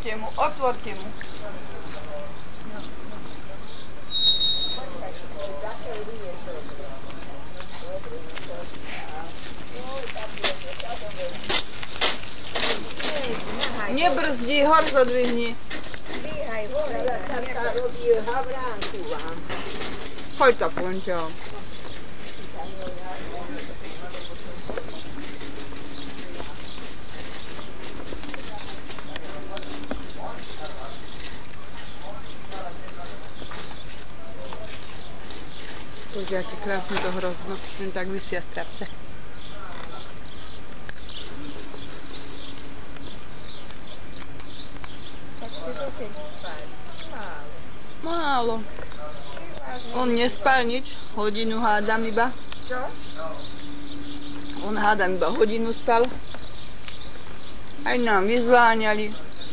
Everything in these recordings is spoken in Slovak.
otvorte mu. Nebrzdí, hor zodvihni. Dvíhaj hore, ja starka robí havránku vám. Choď to, Ponťo. Bože, aké krásne to hrozno. Len tak vysia strapce. Tak si dokedy spali? Málo. On nespal nič, hodinu hádam iba. Čo? On hádam iba hodinu spal. Aj nám vyzváňali.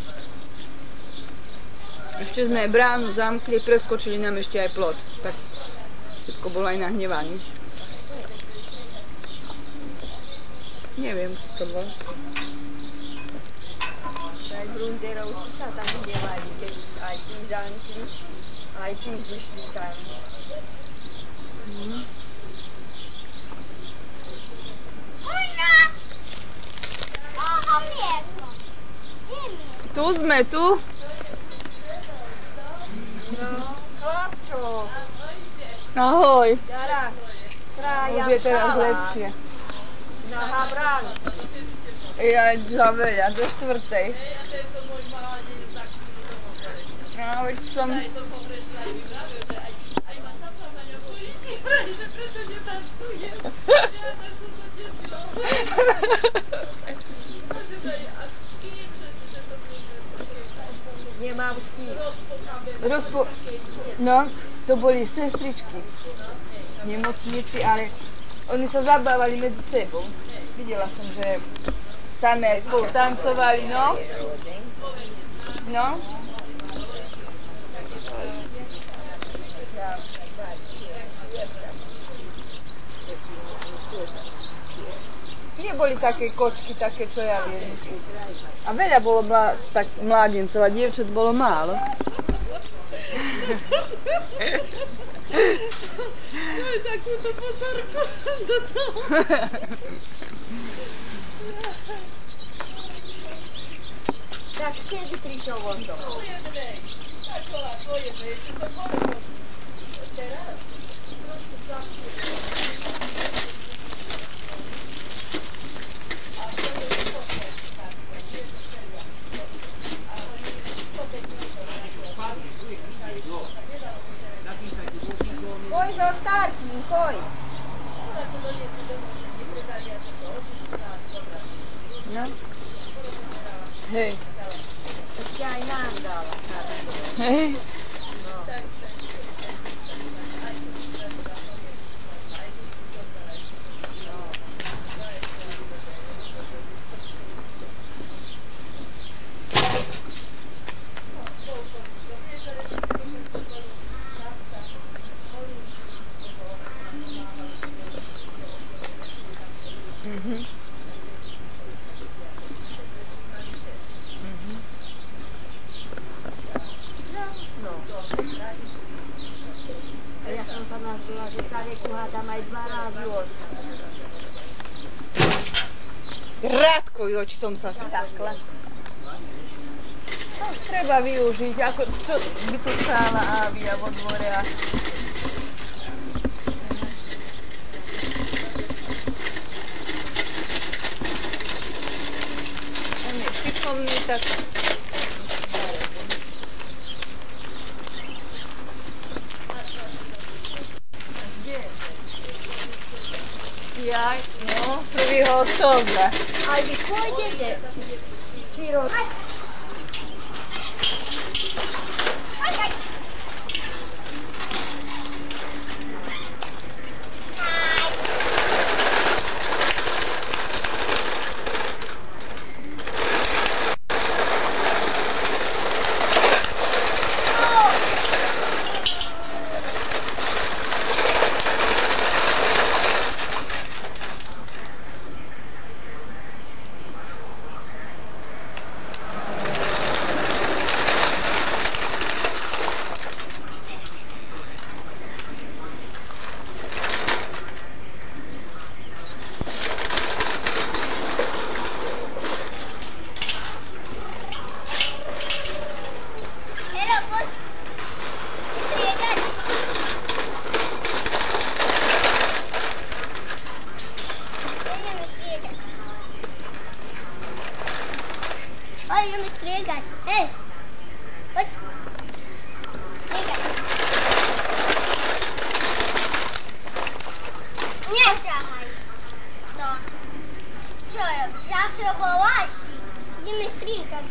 Ešte sme bránu zamkli, preskočili nám ešte aj plot. Tak všetko bolo aj nahnevané. Neviem, čo to bolo. Aj Brunderovci sa tam hnevali, keď aj tí zamkli, aj tí zišli tam. Tu sme, tu. No, chlapčo. Ahoj. Dara, Už je teraz lepšie. Na havrán. Ja zaveja do 4:00. No, veď som... Nemám s kým. No, to boli sestričky z nemocnici, ale oni sa zabávali medzi sebou. Videla som, že sami aj spolu tancovali, no. No. Neboli také kočky, také, čo ja viem. A veľa bolo tak mládencov a dievčat bolo málo. Máme takúto pozorku do toho. Tak kedy prišiel von domov? Teraz? Trošku Poj so starkým, poj. No. Hej. Ešte aj nám dala. Hej. No. Ja som sa nazvala, že sa reku hádam aj 2 razy od. Rádkovi oči som sa stakla. To už treba využiť, ako čo by tu stála Ávia vo dvore a... On je šikovný, tak... Jaj, no, 1. októbra. Aj vy pôjdete, Ciro. Rica.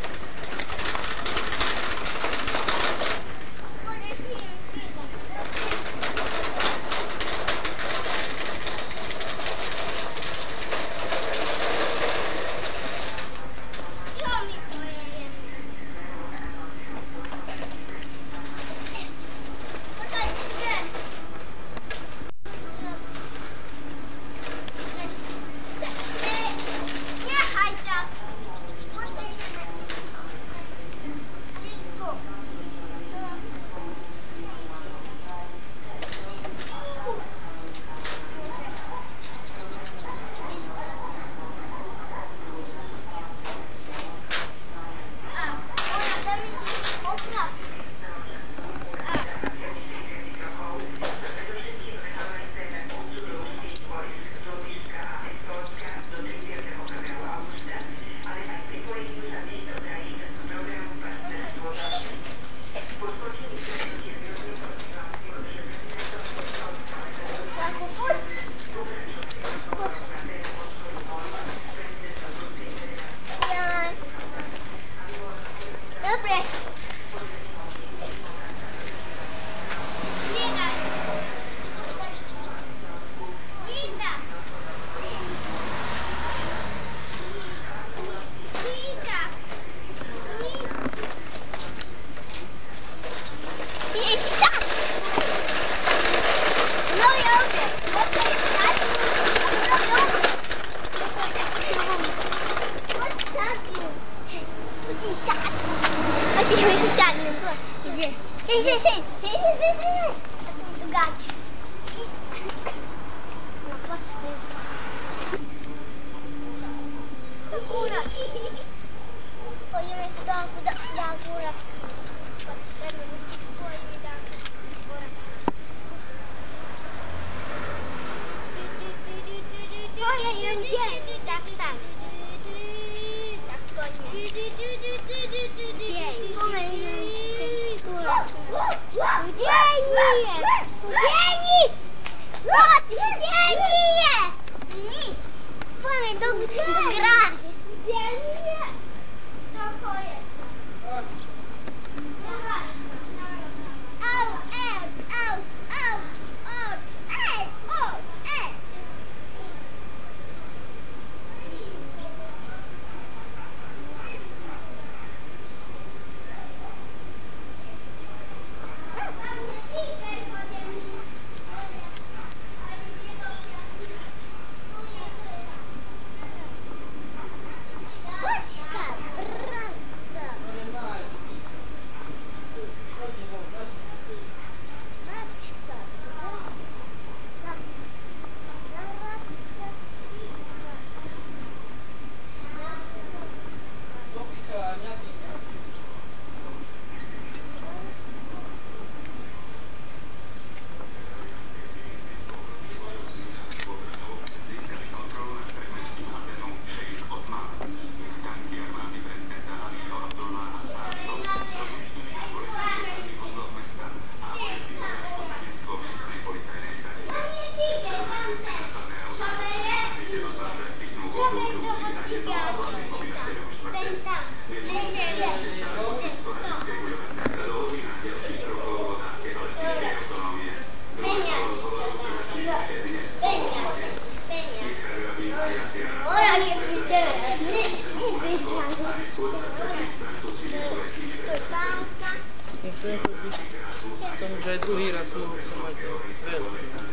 Som už aj druhý raz mohol som aj to veľa.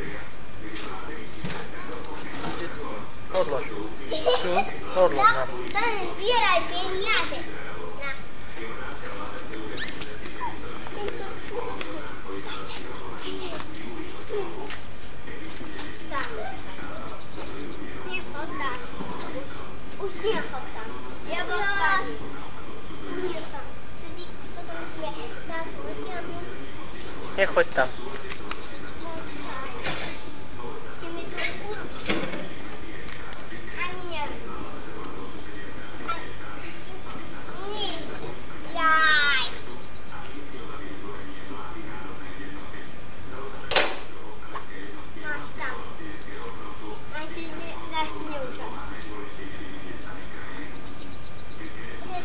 Odlož. Čo? Odlož nám. Zbieraj peniaze. Nie chodám. Už nie chodám. Ja bol spať. Nie tam. Vtedy toto musíme dať očiami. Nechoď tam. Či mi to ani neviem. Nie. Jaj. Máš tam. Aj si neušal. Ideš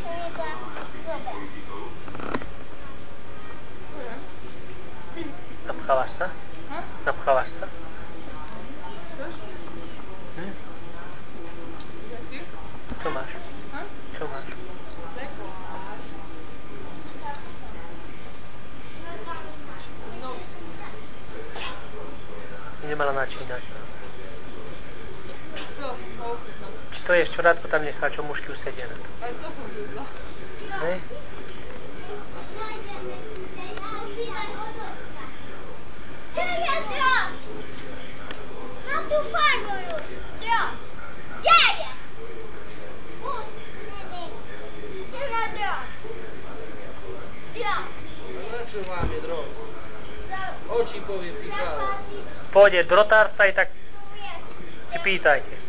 Napchávaš sa? Napchávaš sa? Hm? Čo máš? Čo máš? Si nemala načínať. Či to je šťorátko tam nechá, čo mužky už sedia na to? Ale to som zúbla. Hej? Mám tu farmujú. Drot. Kde je? Čo na drot? Drot. Na čo vám je drog? Oči povie, ty kráľ. Pôjde drotárstva i tak si pýtajte.